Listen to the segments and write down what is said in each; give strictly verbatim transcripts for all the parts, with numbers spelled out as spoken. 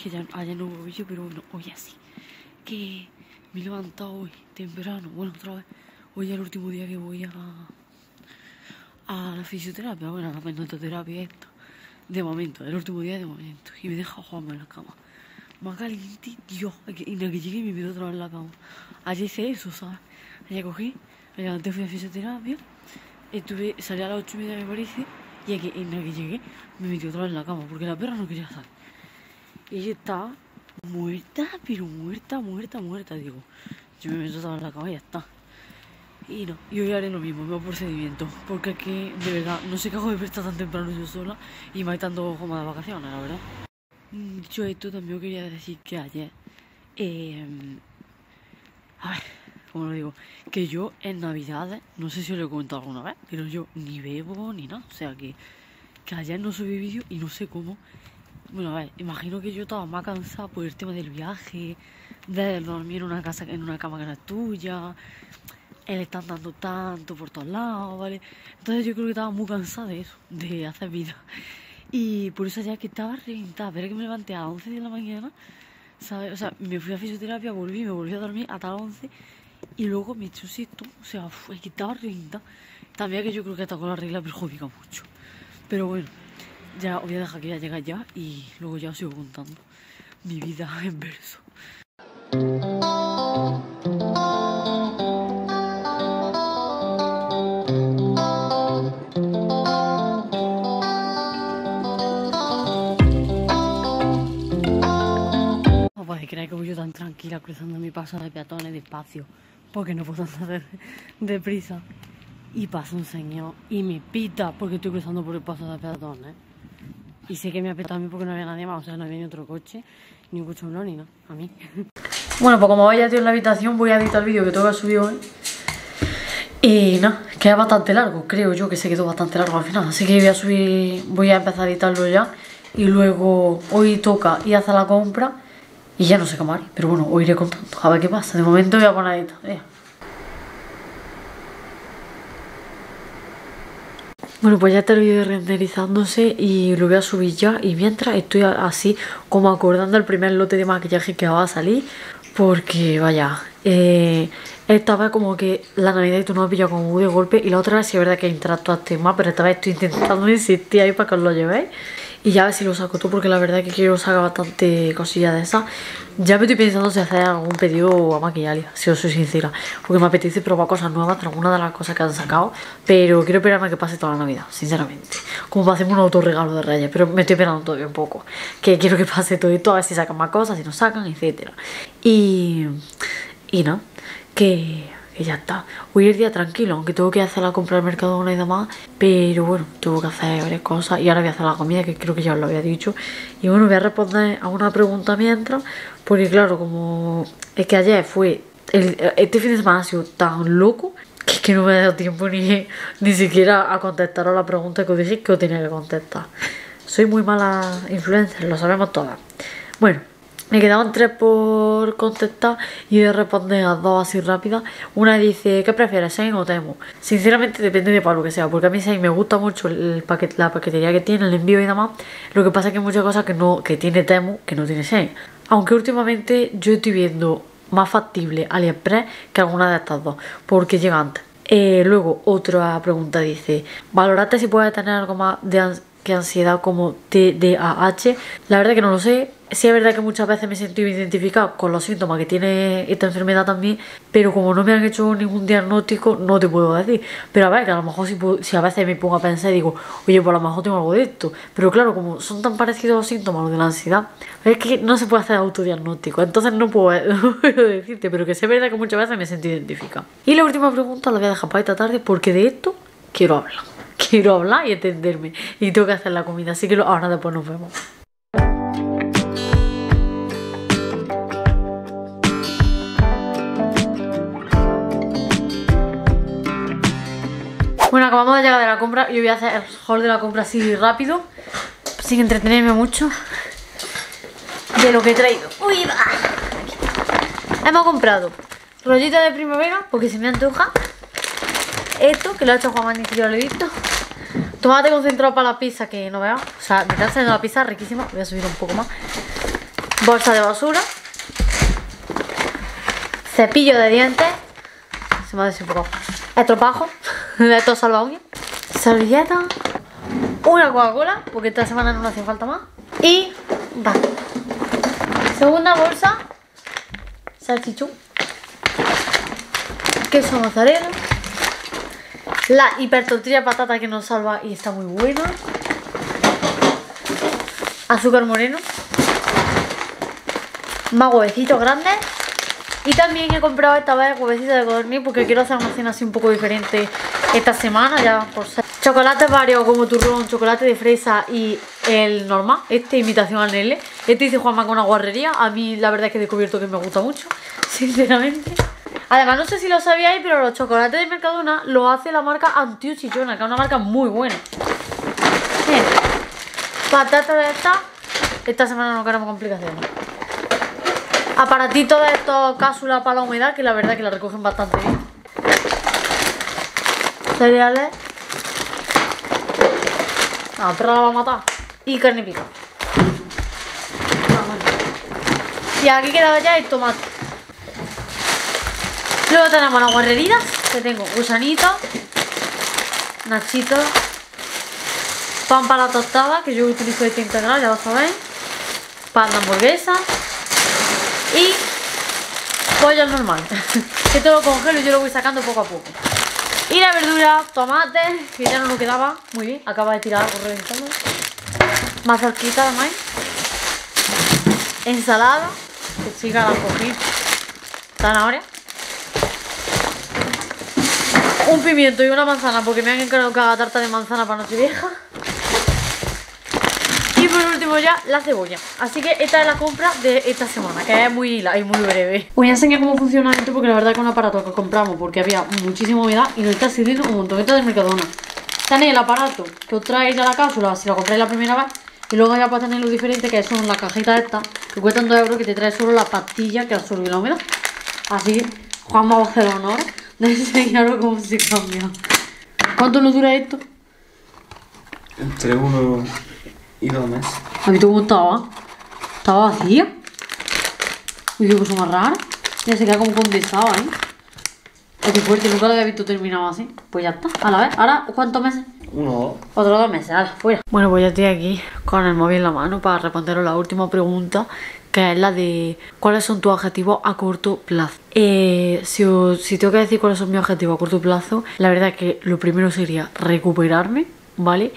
que ya, ayer no hubo vídeo, pero bueno, hoy así. Que me he levantado hoy temprano, bueno, otra vez. Hoy es el último día que voy a, a la fisioterapia, bueno, a la magnetoterapia esta. De momento, el último día de momento. Y me deja Juanma en la cama. Más caliente, Dios. Y de que llegué me meto otra vez en la cama. Ayer hice eso, ¿sabes? Ayer cogí, me levanté, fui a fisioterapia. Estuve, salí a las ocho y media, me parece. Y aquí, en la que llegué, me metí otra vez en la cama. Porque la perra no quería salir. Y ella estaba muerta, pero muerta, muerta, muerta, digo. Yo me meto otra vez en la cama y ya está. Y no, y hoy haré lo mismo, el mismo procedimiento. Porque es que, de verdad, no sé qué hago de prestar tan temprano yo sola. Y me hay tanto como de vacaciones, la verdad. Dicho esto, también quería decir que ayer, eh, a ver, ¿cómo lo digo? Que yo en Navidades, no sé si os lo he comentado alguna vez, pero yo ni bebo ni nada. O sea que, que ayer no subí vídeo y no sé cómo. Bueno, a ver, imagino que yo estaba más cansada por el tema del viaje, de dormir en una casa, en una cama que no es tuya, el estar dando tanto por todos lados, ¿vale? Entonces yo creo que estaba muy cansada de eso, de hacer vida. Y por eso ya que estaba reventada, pero es que me levanté a las once de la mañana, ¿sabes? O sea, me fui a fisioterapia, volví, me volví a dormir hasta las once y luego me eché un siesta. O sea, es que estaba reventada. También que yo creo que hasta con la regla perjudica mucho. Pero bueno, ya os voy a dejar que ya llegue ya y luego ya os sigo contando mi vida en verso. Creer que voy yo tan tranquila cruzando mi paso de peatones despacio, porque no puedo andar deprisa. Y pasa un señor y me pita porque estoy cruzando por el paso de peatones. Y sé que me ha pitado a mí porque no había nadie más, o sea, no había ni otro coche, ni un coche ni nada, a mí. Bueno, pues como veis ya estoy en la habitación, voy a editar el vídeo que tengo que subir hoy. Y nada, no, queda bastante largo, creo yo que se quedó bastante largo al final. Así que voy a subir, voy a empezar a editarlo ya. Y luego hoy toca ir a hacer la compra. Y ya no sé cómo haré, pero bueno, os iré contando, a ver qué pasa. De momento voy a poner esto, eh. Bueno, pues ya está el vídeo renderizándose y lo voy a subir ya. Y mientras estoy así como acordando el primer lote de maquillaje que va a salir. Porque vaya, eh, esta vez como que la Navidad y tú no me has pillado como muy de golpe. Y la otra vez sí es verdad que interactuaste más, pero esta vez estoy intentando insistir ahí para que os lo llevéis. Y ya a ver si lo saco todo, porque la verdad es que quiero sacar bastante cosillas de esas. Ya me estoy pensando si hacer algún pedido a Maquillalia, si os soy sincera. Porque me apetece probar cosas nuevas de algunas de las cosas que han sacado. Pero quiero esperarme a que pase toda la Navidad, sinceramente. Como para hacerme un autorregalo de Reyes. Pero me estoy esperando todavía un poco. Que quiero que pase todo esto, a ver si sacan más cosas, si no sacan, etcétera. Y... Y no, que... que ya está. Hoy es el día tranquilo, aunque tengo que hacer la compra al mercado una y demás. Pero bueno, tengo que hacer varias cosas. Y ahora voy a hacer la comida, que creo que ya os lo había dicho. Y bueno, voy a responder a una pregunta mientras. Porque claro, como es que ayer fue el, este fin de semana ha sido tan loco que es que no me ha dado tiempo ni, ni siquiera a contestar a la pregunta que os dije que os tenía que contestar. Soy muy mala influencer, lo sabemos todas. Bueno, me quedaban tres por contestar y voy a responder a dos así rápidas. Una dice, ¿qué prefieres, Shein o Temu? Sinceramente depende de para lo que sea, porque a mí Shein me gusta mucho el paquete, la paquetería que tiene, el envío y demás. Lo que pasa es que hay muchas cosas que, no, que tiene Temu que no tiene Shein. Aunque últimamente yo estoy viendo más factible AliExpress que alguna de estas dos, porque llega antes. Eh, luego otra pregunta dice, ¿valoraste si puedes tener algo más de ansiedad? Que ansiedad como T D A H? La verdad que no lo sé. Sí es verdad que muchas veces me he sentido identificada con los síntomas que tiene esta enfermedad también, pero como no me han hecho ningún diagnóstico no te puedo decir. Pero a ver, que a lo mejor si, puedo, si a veces me pongo a pensar y digo, oye, pues a lo mejor tengo algo de esto. Pero claro, como son tan parecidos los síntomas, los de la ansiedad, es que no se puede hacer autodiagnóstico. Entonces no puedo, no puedo decirte, pero que sí es verdad que muchas veces me he sentido identificada. Y la última pregunta la voy a dejar para esta tarde, porque de esto quiero hablar. Quiero hablar y entenderme. Y tengo que hacer la comida, así que ahora después nos vemos. Bueno, acabamos de llegar de la compra. Yo voy a hacer el haul de la compra así rápido, sin entretenerme mucho de lo que he traído. Uy, va. Hemos comprado rollita de primavera porque se me antoja. Esto, que lo ha hecho Juan, ni siquiera lo he visto. Tomate concentrado para la pizza, que no veas. O sea, me está haciendo la pizza riquísima. Voy a subir un poco más. bolsa de basura, cepillo de dientes, se me ha desenfocado, estropajo de estos salva uñas, servilleta, una Coca-Cola, porque esta semana no me hacía falta más, y va. Segunda bolsa, salchichón, queso mozzarella, la hiper tortilla de patata que nos salva y está muy buena, azúcar moreno, más huevecitos grandes. Y también he comprado esta vez huevecitos de codorniz porque quiero hacer una cena así un poco diferente esta semana, ya por ser. Chocolates varios como turrón, chocolate de fresa y el normal, este imitación al Nestlé. Este dice Juanma con una guarrería, a mí la verdad es que he descubierto que me gusta mucho, sinceramente. Además no sé si lo sabíais, pero los chocolates de Mercadona los hace la marca Antio Chichona, que es una marca muy buena. Bien. Patatas de estas, esta semana no queremos complicaciones. Aparatitos de estos cápsulas para la humedad, que la verdad es que la recogen bastante bien. Cereales. La perra la va a matar. Y carne pica. Y aquí queda ya el tomate. Luego tenemos las guarreritas, que tengo gusanitos, nachitos, pan para la tostada, que yo utilizo este integral, ya lo sabéis, pan de hamburguesa y pollo normal. Que todo lo congelo y yo lo voy sacando poco a poco. Y la verdura, tomate, que ya no nos quedaba, muy bien, acaba de tirar algo reventando. Mazorquita de maíz, ensalada, que chica la cogí, zanahoria, un pimiento y una manzana porque me han encargado que haga tarta de manzana para Nochevieja. Y por último ya la cebolla. Así que esta es la compra de esta semana, que es muy light, muy breve. Voy a enseñar cómo funciona esto porque la verdad es que es un aparato que compramos porque había muchísima humedad y nos está sirviendo un montón. Esto es del Mercadona. Tenéis el aparato que os trae ya la cápsula si lo compráis la primera vez. Y luego ya podéis tener lo diferente, que son las cajitas estas que cuestan dos euros, que te trae solo la pastilla que absorbe la humedad. Así que Juan va a hacer el honor de enseñaros cómo se cambia. ¿Cuánto nos dura esto? Entre uno y dos meses. ¿Has visto cómo estaba? Estaba vacía. Uy, qué cosa más rara. Ya se queda como condensado ahí. Es que fuerte, nunca lo había visto terminado así. Pues ya está, a la vez. Ahora, ¿cuántos meses? Uno o dos. Otros dos meses, ahora, fuera. Bueno, pues ya estoy aquí con el móvil en la mano para responderos la última pregunta, que es la de ¿cuáles son tus objetivos a corto plazo? Eh, si, os, si tengo que decir cuáles son mis objetivos a corto plazo, la verdad es que lo primero sería recuperarme, ¿vale?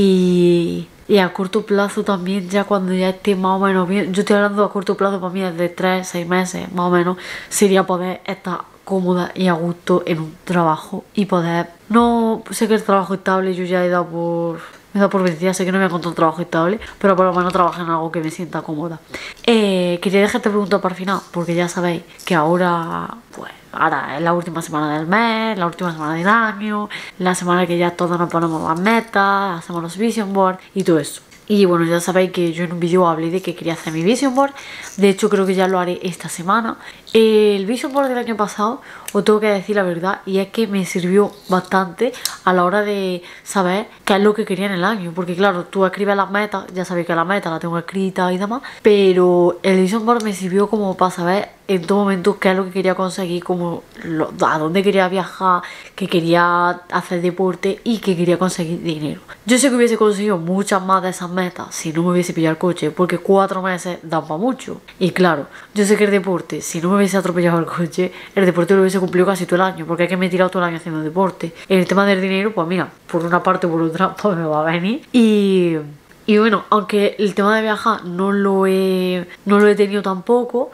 Y... Y a corto plazo también, ya cuando ya esté más o menos bien, yo estoy hablando a corto plazo para mí desde tres, seis meses, más o menos, sería poder estar cómoda y a gusto en un trabajo y poder, no sé que el trabajo estable yo ya he dado por, me he dado por vencida, sé que no me voy a encontrar un trabajo estable, pero por lo menos trabajar en algo que me sienta cómoda. Eh, quería dejar esta pregunta para el final, porque ya sabéis que ahora, pues, ahora es la última semana del mes, la última semana del año, la semana que ya todos nos ponemos las metas, hacemos los vision boards y todo eso. Y bueno, ya sabéis que yo en un vídeo hablé de que quería hacer mi vision board. De hecho, creo que ya lo haré esta semana. El vision board del año pasado, os tengo que decir la verdad, y es que me sirvió bastante a la hora de saber qué es lo que quería en el año. Porque claro, tú escribes las metas, ya sabéis que las metas las tengo escritas y demás, pero el vision board me sirvió como para saber en todo momento qué es lo que quería conseguir, como lo, a dónde quería viajar, que quería hacer deporte y que quería conseguir dinero. Yo sé que hubiese conseguido muchas más de esas metas si no me hubiese pillado el coche, porque cuatro meses dan para mucho. Y claro, yo sé que el deporte, si no me hubiese atropellado el coche, el deporte lo hubiese cumplido casi todo el año, porque hay que me he tirado todo el año haciendo deporte. En el tema del dinero, pues mira, por una parte o por otra, pues me va a venir. Y... Y bueno, aunque el tema de viajar no lo he, no lo he tenido tampoco,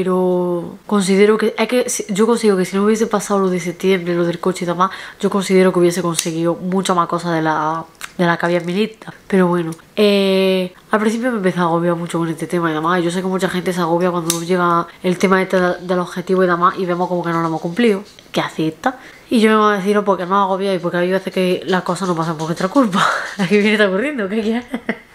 pero considero que, es que yo considero que si no hubiese pasado lo de septiembre, lo del coche y demás, yo considero que hubiese conseguido muchas más cosas de la, de la que había en mi lista. Pero bueno, eh, al principio me empecé a agobiar mucho con este tema y demás. Y yo sé que mucha gente se agobia cuando llega el tema este del objetivo y demás y vemos como que no lo hemos cumplido. ¿Qué hace esta? Y yo me voy a decir, no, porque no agobia y porque hay veces que las cosas no pasan por nuestra culpa. Aquí viene está ocurriendo, ¿qué quieres?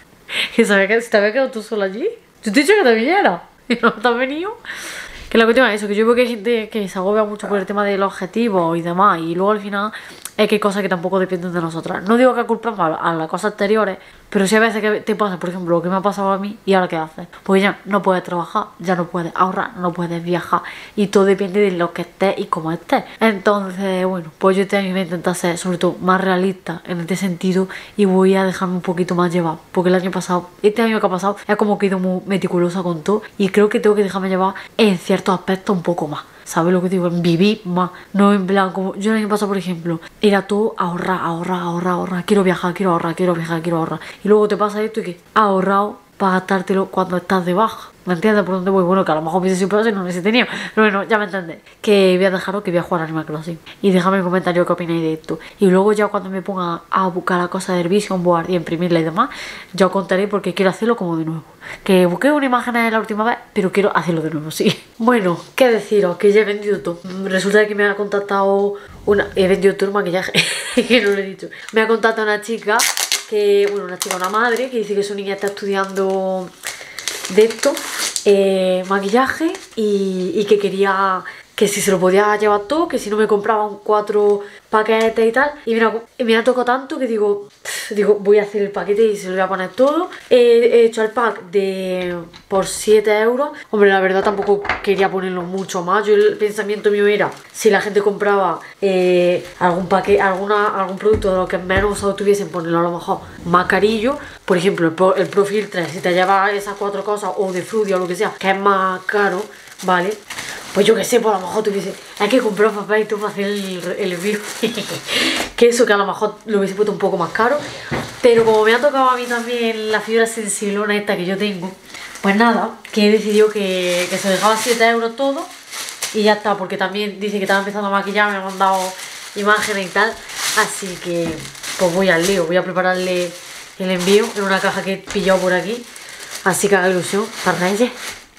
Que sabía que si te había quedado tú sola allí. Yo te he dicho que te viniera y no te has venido. Que la cuestión es eso, que yo veo que hay gente que se agobia mucho por el tema del objetivo y demás, y luego al final es que hay cosas que tampoco dependen de nosotras. No digo que culpamos a, a las cosas anteriores, pero sí a veces que te pasa, por ejemplo, lo que me ha pasado a mí y ahora qué haces. Pues ya no puedes trabajar, ya no puedes ahorrar, no puedes viajar y todo depende de lo que estés y cómo estés. Entonces, bueno, pues yo este año voy a intentar ser sobre todo más realista en este sentido y voy a dejarme un poquito más llevar, porque el año pasado, este año que ha pasado, es como que he ido muy meticulosa con todo y creo que tengo que dejarme llevar en ciertos aspectos un poco más. ¿Sabes lo que digo? En vivir más. No en plan como yo el año pasado, por ejemplo, era todo ahorrar, ahorrar, ahorrar, ahorrar. Quiero viajar, quiero ahorrar, quiero viajar, quiero ahorrar. Y luego te pasa esto y que has ahorrado para gastártelo cuando estás de baja. ¿Me entiendes por dónde voy? Bueno, que a lo mejor hubiese sido peor si no lo hubiese tenido. Pero bueno, ya me entendés. Que voy a dejaros que voy a jugar a Animal Crossing. Y dejadme en comentarios qué opináis de esto. Y luego ya cuando me ponga a buscar la cosa del Vision Board y imprimirla y demás, ya os contaré porque quiero hacerlo como de nuevo. Que busqué una imagen de la última vez, pero quiero hacerlo de nuevo, sí. Bueno, qué deciros, que ya he vendido todo. Resulta que me ha contactado una... He vendido todo el maquillaje, que no lo he dicho. Me ha contactado una chica, que... Bueno, una chica, una madre, que dice que su niña está estudiando de esto, eh, maquillaje, y, y que quería... que si se lo podía llevar todo, que si no me compraban cuatro paquetes y tal. Y me ha, me ha tocado tanto que digo, pff, digo, voy a hacer el paquete y se lo voy a poner todo. He, he hecho el pack de por siete euros. Hombre, la verdad tampoco quería ponerlo mucho más. Yo el pensamiento mío era, si la gente compraba eh, algún paquete, alguna, algún producto de lo que menos usado tuviesen, ponerlo a lo mejor más carillo. Por ejemplo, el Pro, el Pro Filtre, si te llevas esas cuatro cosas, o de Fruity o lo que sea, que es más caro, ¿vale? Pues yo que sé, pues a lo mejor tuviese... Hay que comprar papel y todo para hacer el, el envío. Que eso que a lo mejor lo hubiese puesto un poco más caro. Pero como me ha tocado a mí también la fibra sensiblona esta que yo tengo, pues nada, que he decidido que, que se dejaba siete euros todo. Y ya está, porque también dice que estaba empezando a maquillar, me ha mandado imágenes y tal. Así que pues voy al lío, voy a prepararle el envío en una caja que he pillado por aquí. Así que haga ilusión para Reyes.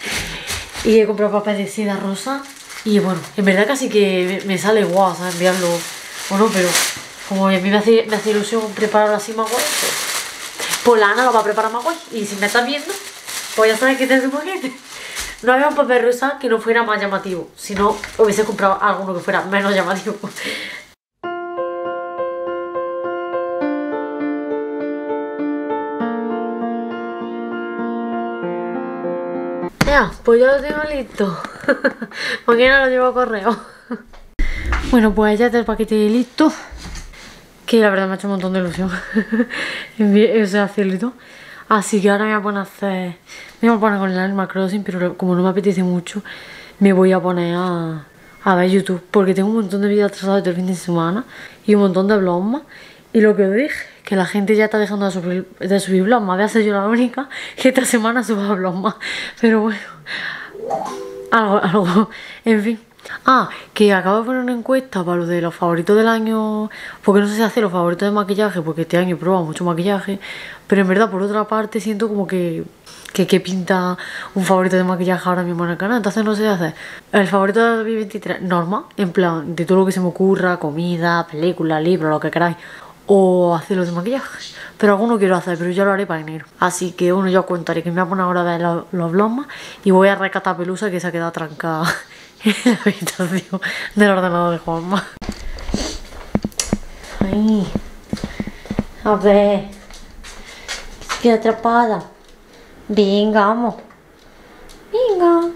Y he comprado papel de seda rosa. Y bueno, en verdad casi que me sale guau, ¿sabes? Enviarlo o no, pero como a mí me hace, me hace ilusión prepararlo así más guay, pues, pues la Ana lo va a preparar más guay. Y si me estás viendo, pues ya sabes que te hace un paquete. No había un papel rosa que no fuera más llamativo. Si no, hubiese comprado alguno que fuera menos llamativo. Ya, pues ya lo tengo listo. Mañana lo llevo a correo. Bueno, pues ya está el paquete listo. Que la verdad me ha hecho un montón de ilusión. O sea, hacerlo y todo. Así que ahora me voy a poner a hacer... Me voy a poner con el Animal Crossing, pero como no me apetece mucho, me voy a poner a, a ver YouTube. Porque tengo un montón de vídeos atrasados todo el fin de semana y un montón de vlogs más. Y lo que os dije, que la gente ya está dejando de subir, de subir vlogs más. Voy a ser yo la única que esta semana suba vlogs más. Pero bueno, algo, algo, en fin. Ah, que acabo de poner una encuesta para lo de los favoritos del año. Porque no sé si hacer los favoritos de maquillaje, porque este año he probado mucho maquillaje. Pero en verdad, por otra parte, siento como que que, que pinta un favorito de maquillaje ahora mismo en el canal. Entonces no sé qué hacer. El favorito de dos mil veintitrés, normal, en plan, de todo lo que se me ocurra, comida, película, libro, lo que queráis. O hacerlo de maquillaje. Pero alguno quiero hacer, pero ya lo haré para enero. Así que bueno, ya os contaré que me voy a poner ahora a ver los, los vlogs más. Y voy a rescatar a Pelusa, que se ha quedado trancada en la habitación del ordenador de Juanma. Ay, a ver, queda atrapada. Venga, vamos. Venga.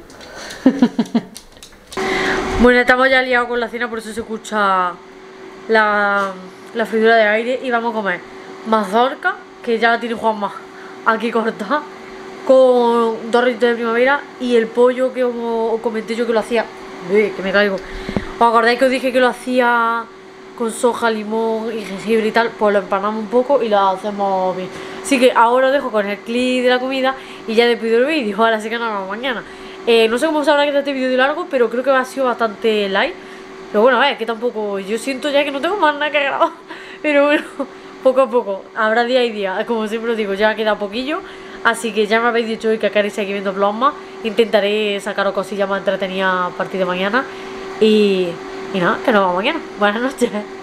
Bueno, estamos ya liados con la cena, por eso se escucha la, la freidora de aire. Y vamos a comer mazorca, que ya la tiene Juanma aquí cortada, con dos rollitos de primavera y el pollo que os, os comenté yo que lo hacía. Uy, que me caigo. ¿Os acordáis que os dije que lo hacía con soja, limón y jengibre y tal? Pues lo empanamos un poco y lo hacemos bien. Así que ahora os dejo con el clip de la comida y ya despido el vídeo. Ahora sí que nos vemos mañana. Eh, no sé cómo se habrá quedado este vídeo de largo, pero creo que ha sido bastante light. Pero bueno, a ver, que tampoco... Yo siento ya que no tengo más nada que grabar. Pero bueno, poco a poco. Habrá día y día. Como siempre os digo, ya queda poquillo. Así que ya me habéis dicho hoy que queréis seguir viendo vlogs más. Intentaré sacaros cosillas más entretenidas a partir de mañana. Y, y nada, que nos vemos mañana. Buenas noches.